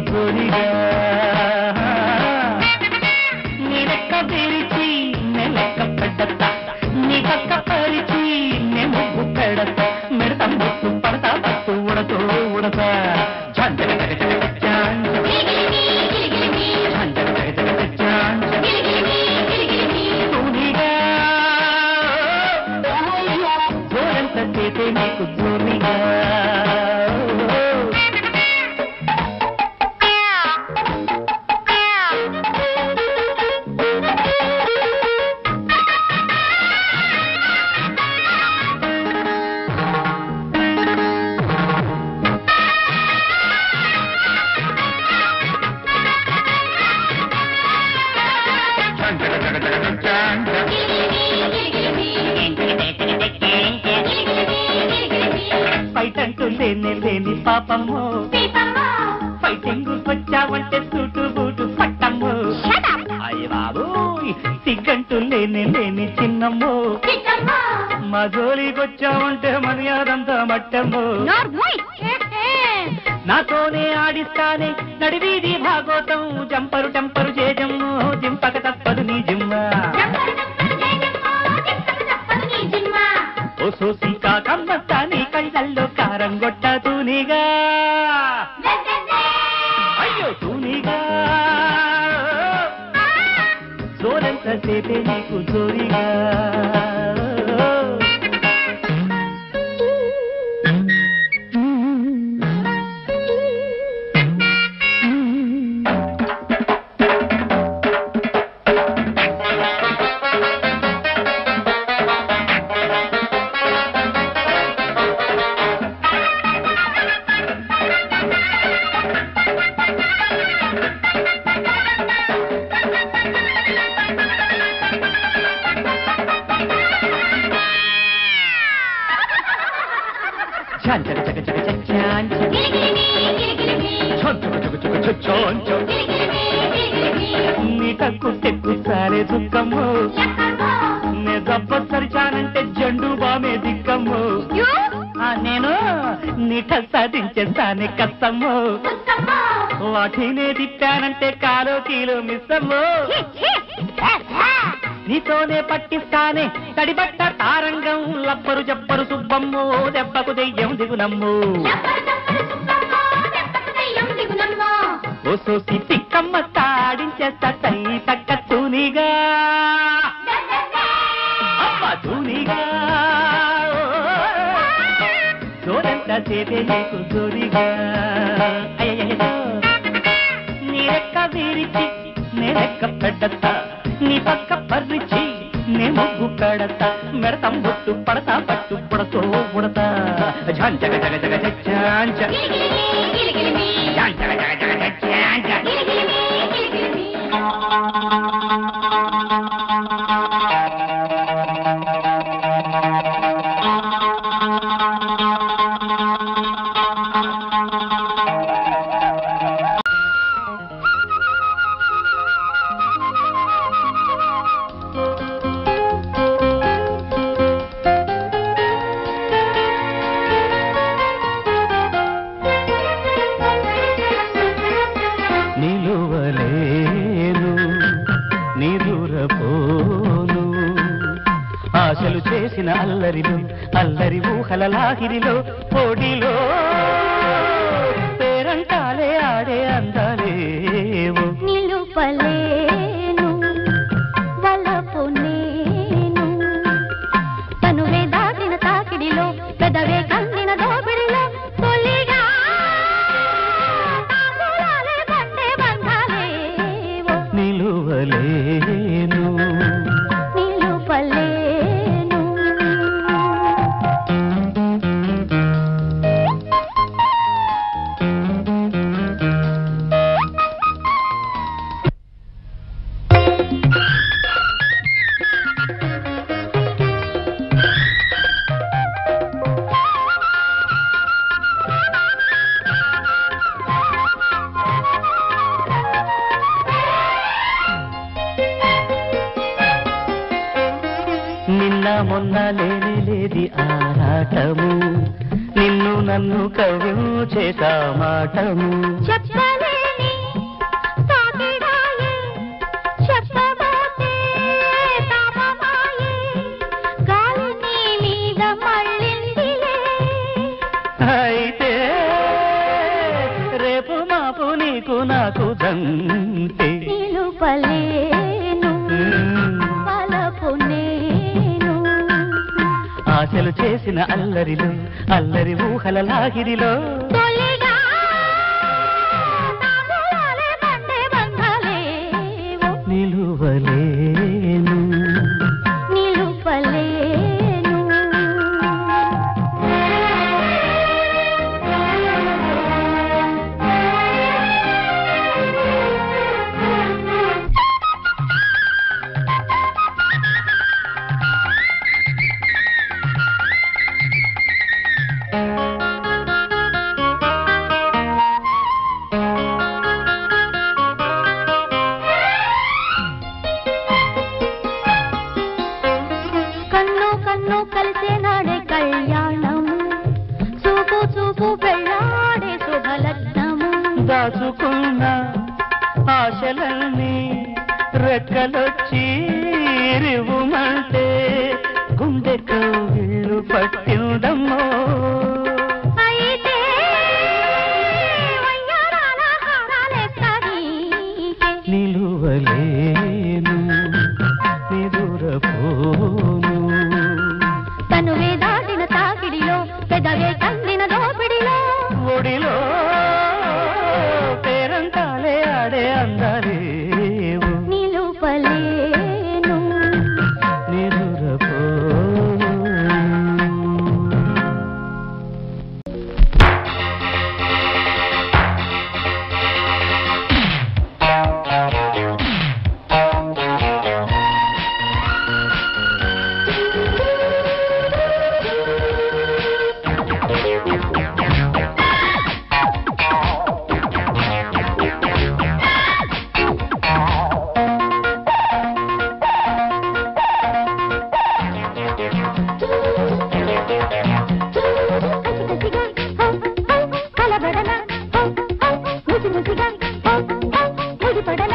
జోలిగా నీ లెక్క విరిచి నే లెక్క పెడతా నీ పక్క పరిచి నే ముగ్గు పెడతా మెడతం బొట్టు పడతా పట్టు ఉడతో ఉడతా ఝంజగ జగ జగ జాన్ ఝంజగ జగ జగ జాన్ జోలిగా జోరంత చేతే నీకు జోలిగా ఫైటంటూ లేని లేని పాపము ఫైటింగ్ వచ్చావంటే సూటు బూటు పట్టము అయ్య బాబు సిగ్గంటూ లేని లేని చిన్నమ్ము మా జోలికొచ్చావంటే మర్యాదంతా మట్టము నాతోనే ఆడిస్తానే నడివీధి భాగోతం జంపరు టెంపరు చేజమ్ము జింపక తప్పదు నీ జిమ్మ ఓ సోసి కాకమ్మత్తా నీ కళ్ళల్లో కారం గొట్ట తూనిగా అయ్యో తూనిగా జోరంత చేతే నీకు జోరిగా నీటకు తెక్కు సారే దుఃఖము నే దెబ్బ సరిచానంటే జండు బామే దిక్కము నేను నీట సాధించేస్తానే కష్టము వాటినే తిప్పానంటే కాలో కీలో మిస్సము నీతోనే పట్టిస్తానే తడిబట్ట తారంగం లబ్బరు జబ్బరు సుబ్బమ్ము దెబ్బకు దెయ్యం దిగునమ్ము ఓ సోసి తిక్కమ్మ తాడించేస్తా తల్లి తక్క తూనిగా అమ్మ తూనిగా జోరంతా చేతే నీకు జోరిగా నీ రెక్క విరిచి నే రెక్క పెడతా నీ పక్క పరిచి నే ముగ్గు పెడతా మెడతం బొట్టు పడతా పట్టు పుడతో పుడతా ఝంజగ జగ జగ జాంజ ఝంజగ జగ జగ జాంజ ఆశలు చేసిన అల్లరిలో అల్లరి ఊహల లాగిరిలో పొడిలో పేరంటాలే ఆడే అందాలేవు నిలుపలేను వలపు నేను తనువే దాటిన తాకిడిలో పెదవే కందిన దోపిడిలో తొలిగా తాంబూలాలే బండే బంధాలేవు నిలువలేను నిలుపలేను నిన్న మొన్న లేని లేది ఆరాటము నిన్ను నన్ను కవ్యం చేసా మాటము చెప్పలేని ఆశలు చేసిన అల్లరిలో అల్లరి ఊహల లాగిరిలో తొలిగా తాములాలే బండే బంధాలేవో నిలువలేను నిలుపలేను. కన్ను కన్ను కలిసే నాడే కళ్యాణము, చూపు చూపు పెళ్ళాడే శుభలగ్నము. దాచుకున్న ఆశలన్నీ రెక్కలొచ్చి రివుమంటే గుండె కవిళ్ళు పట్టిందమ్మో. అయితే వయ్యారాల హారాలెత్తనీకే నిలువలేను నిదురపోను తనువే దాటిన తాకిడిలో పెదవే కందిన దోపిడిలో ఒడిలో పేరంటాలే ఆడే అందాలేవు నిలుపలేను నిదురపోను. కలబడన ముసి ముసిగా ముడిపడన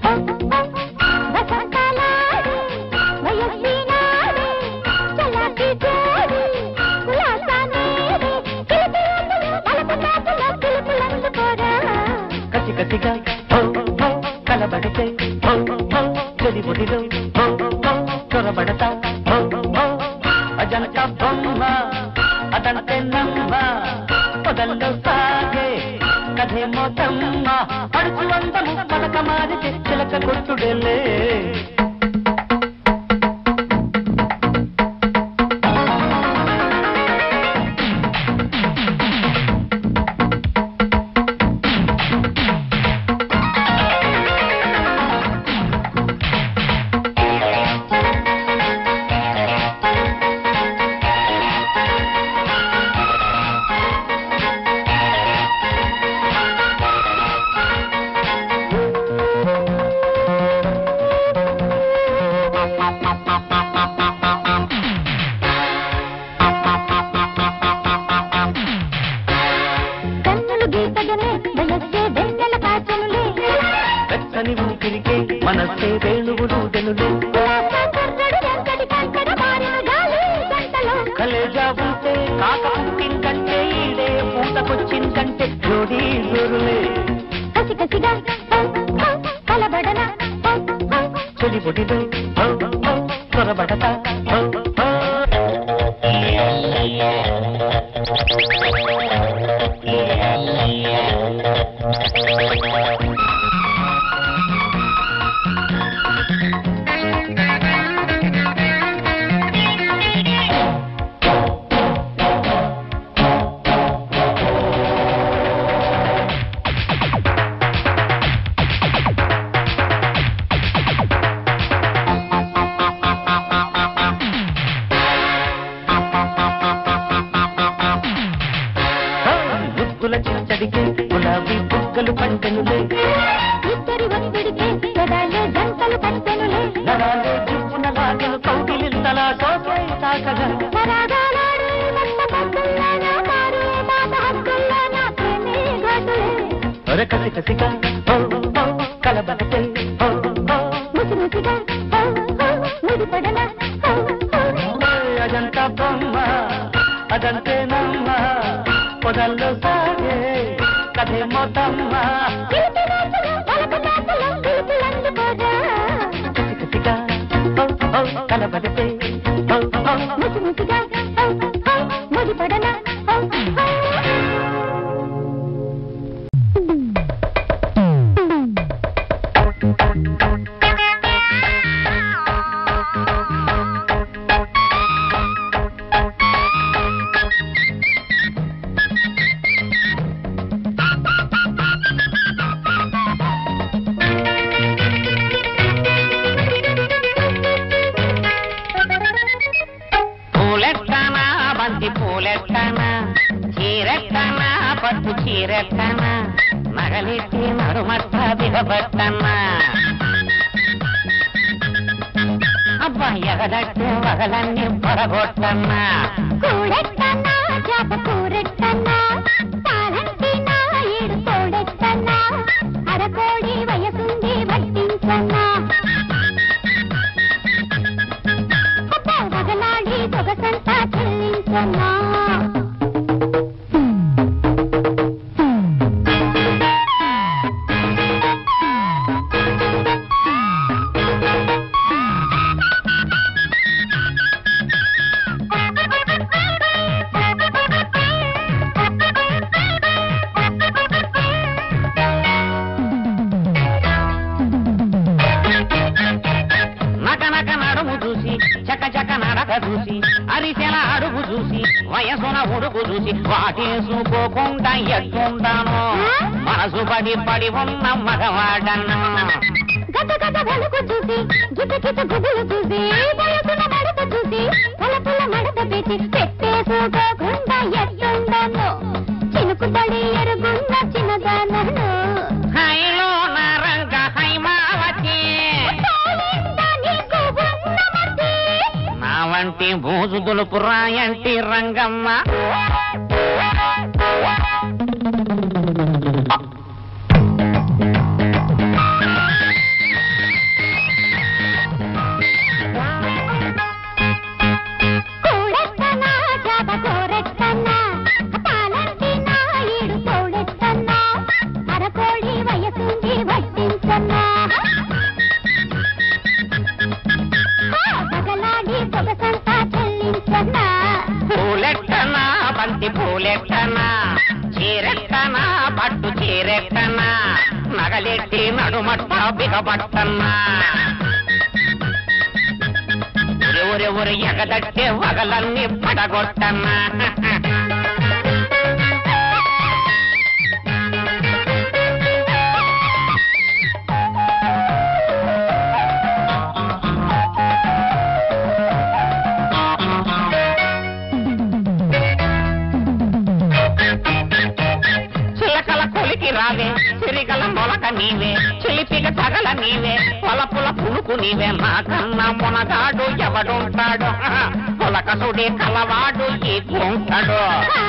వసంతలాడి వయస్సినాడి చలాకి జోడి ఉల్లాసమేడి కిలికిలందులో బలపటాకులో పిలుపులందుకోరా కసి కసిగా కలబడితే చెడి బుడిలో చొరబడతా అజంత బొమ్మ అదంతే నమ్మ పొదల్లో సాగే కథే మోతమ్మ అడుచు అందము పదక మారితే చిలక కొట్టుడెలే. కన్నులు గీతగనే వయస్సే వెన్నెల కాచనులే వెచ్చని ఊపిరికే మనస్సే వేణువులు దెనులే. కర్రడు వెంకటి కంకర మారిన గాలి గంటలో కలేజా ఉంటే కాక పుట్టిందంటే ఈడే పూతకొచ్చిందంటే జోడీ జోరులే. కసి కసిగా కలబడన చెడి బుడిలో చొరబడతా చిచ్చడికి గులాబీ బుగ్గలు పంటెనులే. ఇద్దరి ఒత్తిడికి ఎడాలే గంటలు కట్టెనులే నరాలే చుప్పున లాగెను కౌగిలింతలా సోకే తాకగా సరాగాలాడే మత్త పద్దుల్లా నా మారు మాట హక్కుల్లా నా ప్రేమే ఘాటులే కసి కసిగా కలబడితే ముసి ముసిగా ముడిపడన అదంతా బొమ్మ అదంతే నమ్మ పొదల్లో సాగే కథే మొత్తమ్మ. కలబడితే ముసి ముసిగా బిగబట్టన్నా అబ్బా ఎగదట్టు వగలన్నీ పడగొట్టన్నా కూడెట్టన్నా చేప కూరెట్టన్నా తాళంటినా ఈడు తోడెట్టన్నా అరకోడి వయసుంది వడ్డించన్నా అబ్బా వగలాడి సొగసంతా చెల్లించన్నా చూసి అరిసెల అడుగు చూసి వయసున ఉడుకు చూసి వాటేసుకోకుండా ఎట్టుండాను మనసు పడి పడి ఉన్న మగవాడన్నా గత గత వెలుగు చూసి గిట గిట గుబులు చూసి వయసున మడత చూసి పొలపుల మడత పెట్టి పెట్టేసుకోకుండా ఎట్టుండాను చినుకు పడి ఎరుగున్న చిన్నదానను హైలో నరంగ హైమావతి వంటి బూజు దులుపు రాయంటి రంగమ్మ కూడెట్టనా చేప కూరెట్టన్నా తాళంటినా ఈడు తోడెట్టన్నా అరకోడి వయసుంది వడ్డించన్నా పూలెట్టనా బంతి పూలెట్టనా చీరెట్టనా పట్టు చీరెట్టనా నగలెట్టి నడుమట్ట బిగబట్టన్నా ఊరెవరు ఎగదట్టే వగలన్నీ పడగొట్టన్నా రావే సిరిగల మొలక నీవే చిలిపిగ తగల నీవే పొలపుల పులుకు నీవే నాకన్నా మునగాడు ఎవడుంటాడు పొలకసుడే కలవాడు ఈ గుంటాడు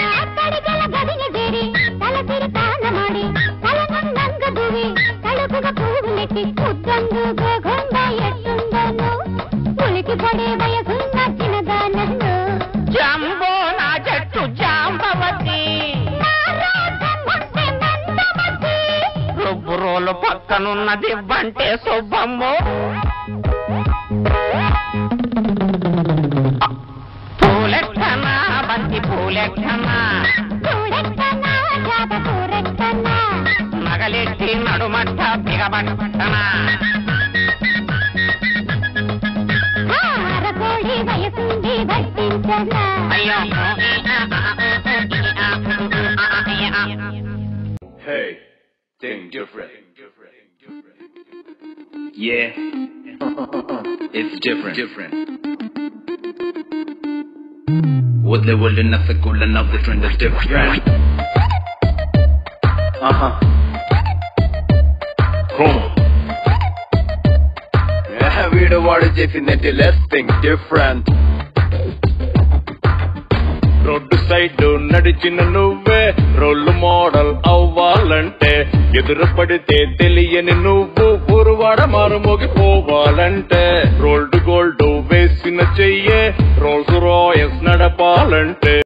జంబో నా జట్టు జాంబవతి రోలు పక్కనున్నది బంటే సుబ్బమ్ము పూలెట్టనా బంతి పూలెట్టనా నగలెట్టి నడుమట్ట బిగబట్టనా అయ్యో Think different. Yeah, it's different. What they will enough to cool enough the trend is different. Come. Yeah, we don't want to definitely let's think different. Road side నడిచిన నువ్వే రోల్ మోడల్ అవ్వాలంటే ఎదురు పడితే తెలియని నువ్వు ఊరువాడ మారుమోగిపోవాలంటే రోల్డ్ గోల్డ్ వేసిన చెయ్యే roles Royals నడపాలంటే